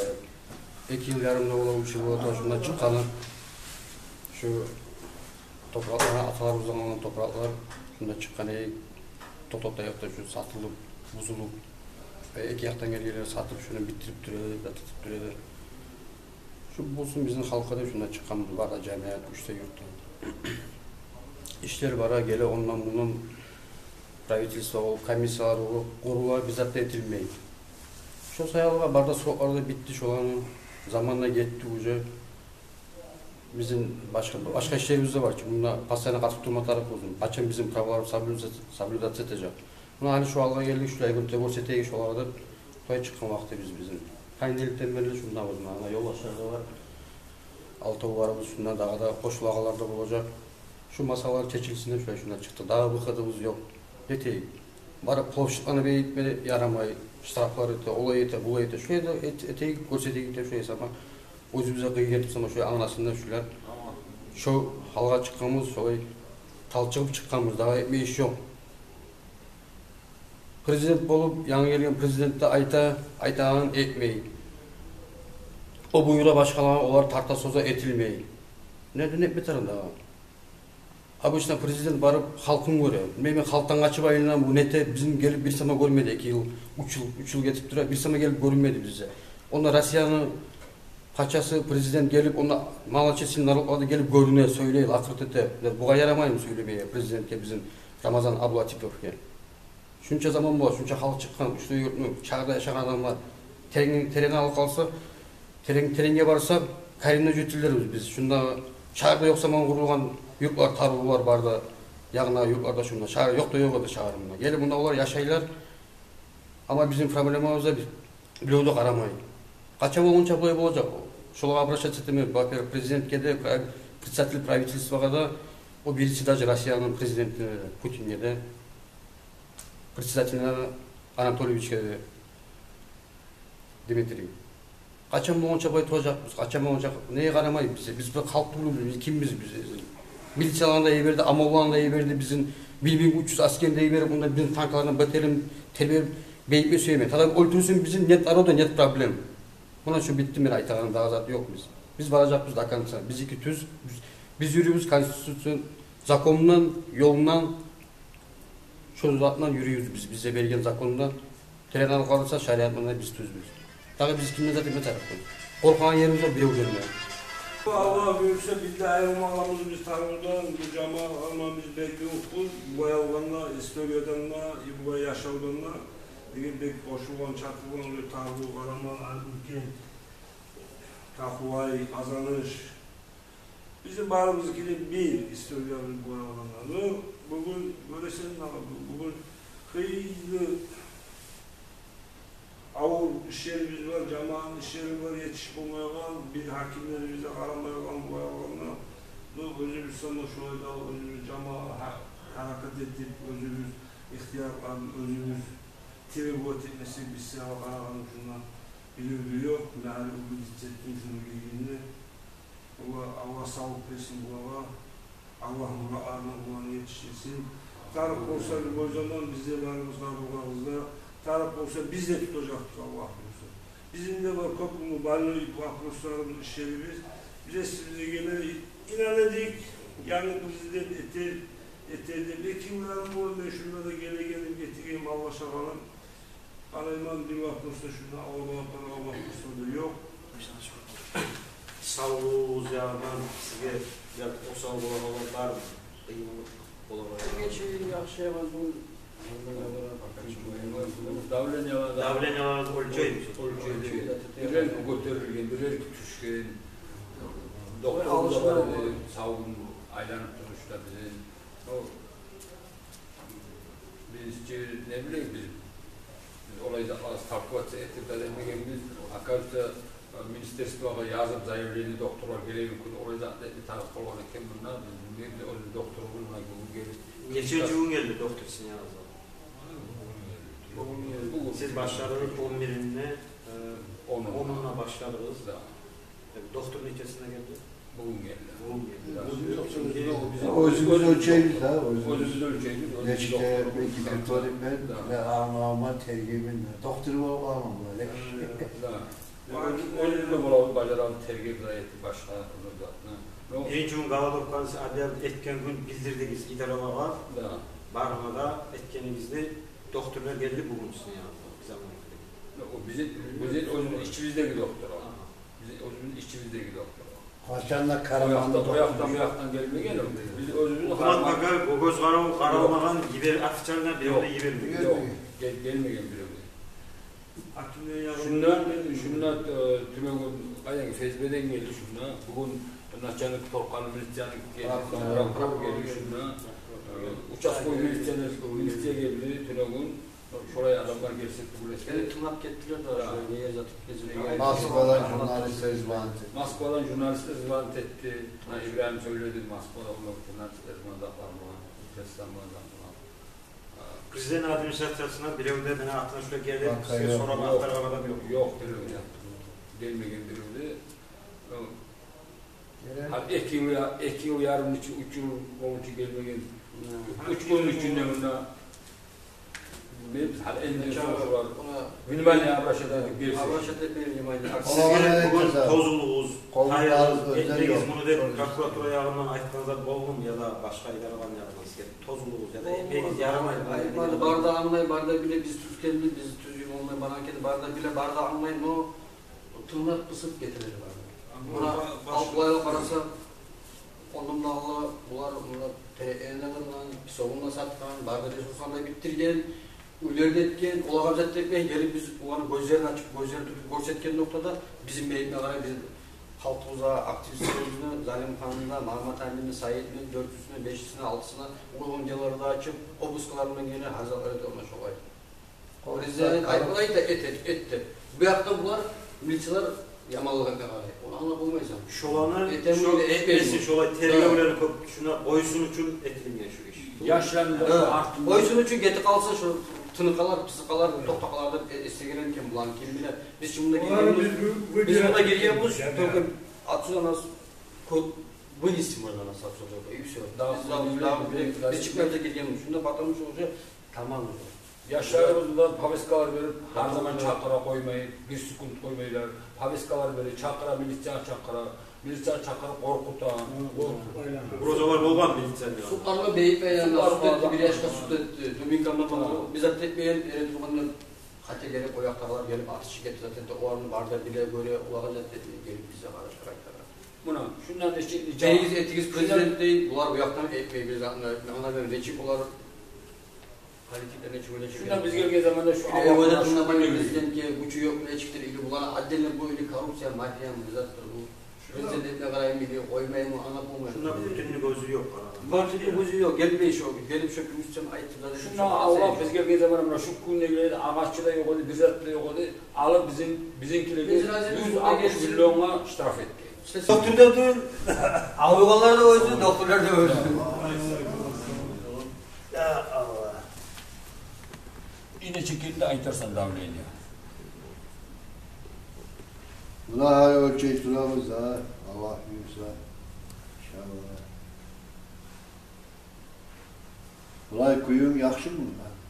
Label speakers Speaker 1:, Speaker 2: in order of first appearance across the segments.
Speaker 1: 2 yıl yarımda olan 3 yıl oldu şundan çıkanı. Şu topraklara atalarımızdan olan topraklar şundan çıkan Totop'ta yaptı şu satılıp, buzulup ve iki yaktan geliyorlar satıp şunu bitirip duruyorlar, tutup duruyorlar. Şu bulsun bizim halka da şundan çıkanımız var da cemiyet, üçte yurtta. İşler var gele ondan bunun pravительство olup, komisyalar olup, kurullar bizzat da etilmeyi. Şu sayalga barda sokaklarda bitti şu an zamanla gitti uca. Bizim başka işlerimiz de var ki bunda pasayına katıp durma tarafı olsun. Açın bizim pravalarım sablüdat setecek. Buna hani şu alga geldik şu aygın tegor seteye şu algada toy çıkan vakti bizim. Kayındelikten beri şundan olsun. Yol aşağıda var. Altı varımız şundan daha da koşul ağalarda olacak. Şu masalar çekilsinden şundan çıktı. Daha bıkadığımız yok. Yeteği. Barıp kovşuklarını beyitmeli yaramayı. Ştrafları ete, olay ete, bulay ete. Şöyle de eteği görseteği ete şöyle ama özümüze kıyı getirip ama şöyle anasından şöyle. Şu halga çıktığımız, şöyle talçıp çıktığımız daha etme iş yok. Prezident olup yanı gelen prezidentte aytağın etmeyi. O buyura başkalarına olar tarta soza etilmeyi. Nereden etmeterin daha? Abışta prezident barıp halkın görüyor. Bilmem halktan kaçıp ayından bu nete bizim gelip bir sama görmedi 2 yıl, 3 yıl getirip duruyor. Bir sama gelip görünmedi bize. Onda Rusya'nın paçası prezident gelip onda Malaçesi'nin narıkladı gelip görünüyor, söyleyiyor, akırt ete. Buğa yaramayın söylemeye prezidentke bizim Ramazan abla Tipof'ke. Şunca zaman bu, şunca halk çıkan, üçlü yurtlu, çağda yaşayan adamlar. Terene alıp kalsa, terenge varsa karinle cütüleriz biz. Şunda çağda yok zaman kurulgan yurtlar, tarlılar barda, yağına yurtlarda şunda. Çağda yok da yok da çağırımda. Gelip bunda onlar yaşayırlar. Ama bizim problemimizde bir olduk aramayın. Kaça olunca böyle olacak. Şolağa обращаться etmiyor. Во-первых, prezidentke de, председатель правительствоға da, o birisi de Rusya'nın prezidentine de, Putin'e de, председателine Anatolievич'e de, Dimitriy. Kaçan olunca böyle olacakız, kaçan olacak, neye karamayız bize? Biz böyle halk bulunmuyoruz, biz kimiz biz? Milisiyalarında iyi verdi, Amoğlan'da iyi verdi, bizim 1300 askerinde iyi verdi, bunda bizim tanklarına baterim, terbiye, beyitme söylemeyin. Tabi öldürürsün bizim net arada net problem. Buna şu bitti mi aytağının daha zaten yok biz. Biz varacağız da kanıtsa. Biz iki tüz, biz yürüyoruz konstitüsyon, zakonundan, yolundan, şu zatından yürüyoruz biz. Bize belgen zakonundan. Terenen kalırsa şariatından biz tüzbüz. Tabi biz kimden zaten ne tarafı? Korkan yerimiz var, bir yol gelmiyor.
Speaker 2: Allah büyükse biz de ayrılmağımızı biz tanrıdan, bu cama biz bekliyoruz. Bu yollarına, İstorya'dan, bu yaşamdan Digin bek koşulgan, çatılgan, tarbu, karaman, ülke, takvay, kazanış. Bizim barımızdaki bir İstorya'nın bu yollarına. Bugün böylesinin bugün kıyılı avul işlerimiz var, camağın işleri var, yetişip olmayan, bir hakimlerimize karamayan bu yollarına. Özümüz sana şöyle özümüz camağa hareket edip, özümüz ihtiyarlarla, özümüz Tevbot etmesi bir sınav kararını şundan biliyor. Meğer bu hissettiğim şunu bildiğinde Allah sağlık versin bu hava. Allah murağına bulanı yetiştirsin. Tarık olsa o zaman biz de varımız kabuklarımızda. Tarık olsa biz de tutacaktık Allah olsa. Bizim de var kopumlu, ballı, vakruslarımız, işlerimiz. Bize gene inandık. Yani bizden eterdi. Belki bunların orada şunlara da gele getireyim Allah şakalım. Alayman bir vakıfsa şuna Allah da yok.
Speaker 3: Sağlığınız yanından size o sağlığı var mı?
Speaker 1: Geçiyor yaşayamaz bu.
Speaker 3: Davleniya var ölçeği.
Speaker 4: Birer götürülgen, birer tutuşken. Doktorlar savun aylanıp duruşta bize. Biz ne bileyim biz olayda az takvat ettik de demeyimiz akarsa ministerstvoga yazıp zaявление doktora gelelim ki olayda bir taraf olan kim bunlar biz o doktor bulmak bu gelip
Speaker 3: geçici gün geldi doktor sizin yanınıza. Siz başladınız 11'inde 10'una başladınız da doktor neçesine geldi?
Speaker 4: Bugün geldi.
Speaker 5: Özümüz ölçeğimiz ha.
Speaker 4: Özümüz ölçeğimiz.
Speaker 5: Neşte, belki kırklarım ben ve anlama tergimin. Doktoru var mı böyle?
Speaker 4: Özümüzde bulalım bacaran tergip etti başka zatına.
Speaker 3: Birinci gün Galadok'tan etken gün bildirdiniz idaralağa. Barına da etkenimizni doktorlar geldi bugün sizin yanınıza.
Speaker 4: O bizim özümüz işçimizdeki doktor. Bizim özümüz işçimizdeki doktor.
Speaker 5: Haşanla Karaman'da
Speaker 4: O yaktan gelme gelir. Biz özümüzü
Speaker 3: Hukumat bakar, o göz karalamadan gider atışlarına bir orada yivermiyor.
Speaker 4: Yok, gelmeyen biri.
Speaker 2: Hakimlerin yakın.
Speaker 4: Şundan tümegün ayağın Fezbe'den geldi şundan. Bugün Naçanlık Torkan'ı Milistan'ı geldi. Bırak geldi şundan. Uçak boyu Milistan'a geldi tümegün. Şuraya adamlar gelsek bu resmi.
Speaker 1: Beni tırnak getiriyor da niye yatıp geziyor.
Speaker 5: Moskva'dan jurnalist ezvant etti.
Speaker 4: Moskva'dan jurnalist ezvant etti. İbrahim söyledi Moskva'da olan jurnalist ezvant var.
Speaker 3: Prezident administrasyasına bir evde bana aklına şöyle geldi. Size sorama aktaran adam yok.
Speaker 4: Yok dedi. Gelmeyen biri. İki yıl yarım için, 3 yıl olunca gelmeyen. 3 gün içinde bunda Bilmem ne Abraşa'da bir
Speaker 3: Bugün tozuluğuz, hayırlı, etmeyiz bunu da prokuratura yarından ayıtmanızda bolgun ya da başka idaralan yarından tozuluğuz ya da etmeyiz yaramayın.
Speaker 1: Bardağı almayı, bardağı bile biz Türkiye'li, biz Türk'ün olmayı, bana kendi bardağı bile bardağı almayın, o tırnak kısıp getirir bardağı. Buna altılayla karasa, onunla Allah, bunlar TE'lerden, savunma satkan, bardağı resurslarla bitirgen, ülerde etken, olağa zaten etmeyin, gelip biz onların gözlerini açıp, gözlerini tutup görsetken noktada bizim beyinle var bizim halkımıza, aktivistlerimizi, Zalim Kanı'nda, Mahmut Ali'nin, Said'in, 400'üne, 500'üne, 6'sına uyguncaları da açıp, obuskalarından gene hazırları da olmuş olaydı. Prezident Aybalay'ı da etti. Bu yakta bunlar, milçiler yamallığa kadar. Onu anlayamayız ama.
Speaker 3: Şolanı, şolay terörleri şuna boysun için etilmeyen şu iş.
Speaker 4: Yaşlandı artık.
Speaker 1: Boysun için geti kalsa şu tınıkalar, pısıkalar, toktakalarda istegirenken bulan kim bilir. Biz şimdi bunda gireceğimiz Atsuzanaz bu isim var lan satılacak. Biz çıkmamıza gireceğimiz. Şunda patlamış olacak. Tamam.
Speaker 4: Yaşlarımızda paviskalar verip her zaman çakıra koymayın, bir sıkıntı koymayırlar. Paviskalar verip çakıra, milisyan çakıra korkutan.
Speaker 3: Projeler olgan milisyan ya.
Speaker 1: Sultanlı Beyip Bey'le su etti, bir yaşta su etti. Dominkan'da falan. Bizzat etmeyen, Eretruman'dan hatta gelip o yaktalar gelip atışı getir zaten. O anı barda bile böyle olacak dedi. Gelip bize karşı karakterler.
Speaker 4: Buna, şundan da şimdi...
Speaker 1: Beyiz etikiz prezident değil, bunlar bu yaktan etmeyi biz ona ben reçip olarak hareketlerine çöyle çıkıyor.
Speaker 4: Şundan biz geldiği zamanda şu
Speaker 1: Allah'ın şundan bana prezident ki bu yok ne çıktı ili bunlar addeline bu ili korupsiya maddiye mızattır bu. Prezidentine karayım ili koymayın mı anlatılmıyor.
Speaker 3: Şundan bütünlüğü gözü yok.
Speaker 1: Bütünlüğü gözü yok. Gelmeyi şu gelip şöküm üstüm ayıttılar.
Speaker 4: Şundan Allah biz geldiği zamanda şu kunneyle ağaççı da yok oldu, bizzat da yok oldu. Alıp bizimkileri 160 milyona iştiraf etti.
Speaker 1: Doktor da öldü. Avrupalılar da öldü, doktorlar da öldü.
Speaker 3: Ya Allah.
Speaker 4: Yine çekildi aytarsan davleniyor.
Speaker 5: Buna ölçeği turamız da Allah büyükse inşallah. Burayı kuyum yakşı mı?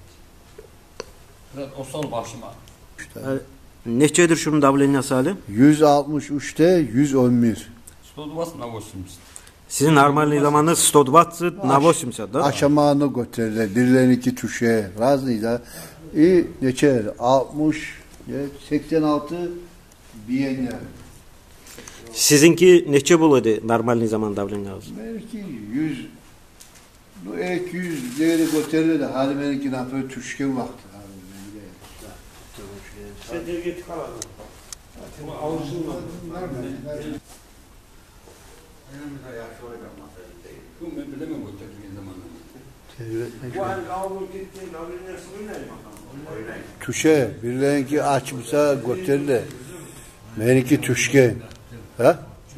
Speaker 4: O sol başıma.
Speaker 3: Neçedir şunun davleniyası hali?
Speaker 5: 163'te 111.
Speaker 4: Stoduvas na 80.
Speaker 3: Sizin normal zamanında 120 na 80, da?
Speaker 5: Aşamağını götürürler. Birilerindeki tuşe. Razıyla. Neçer? 60, 86 biyenler.
Speaker 3: Sizinki neçe buladı normal zaman davleniyası?
Speaker 5: Belki 100. Bu ek 100 değeri götürürler de hali benimki napır tuşken vakti.
Speaker 2: Sen dergeti kaladın. Avuçunla.
Speaker 4: Bu ben bilemem götürdüğü zamanında.
Speaker 2: Bu an kavga gittiğin haberine oynayın bakalım.
Speaker 5: Tuşe, birilerinki açmışsa götürürler. Benimki tuşken. Ha?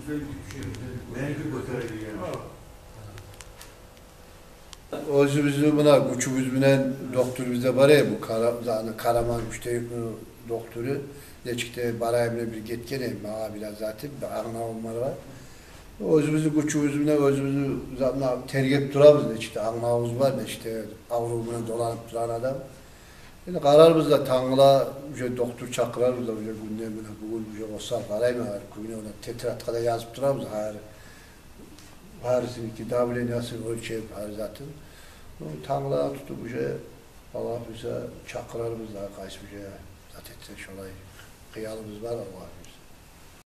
Speaker 5: Özümüzü buna, güçümüz bilen doktor bize var ya bu Karaman müşteri doktoru. Ne çıktı barayımla bir getkene bana biraz zaten ağına olmaları var. Özümüzü güçümüz bilen özümüzü zaten tergip duramız ne çıktı ağınağımız var ne işte Avrupa'nın dolanıp duran adam. Yani kararımızda Tanrı'la doktor çakırarız da gündemine bugün olsa karayım var. Bugün ona tetratkada yazıp duramız hayır. Hayırsın ki davle nasıl ölçeyip hayır zaten. Tanrı'la tutup Allah bize çakırarımız da kaç bir zaten şolay kıyalımız var Allah bize.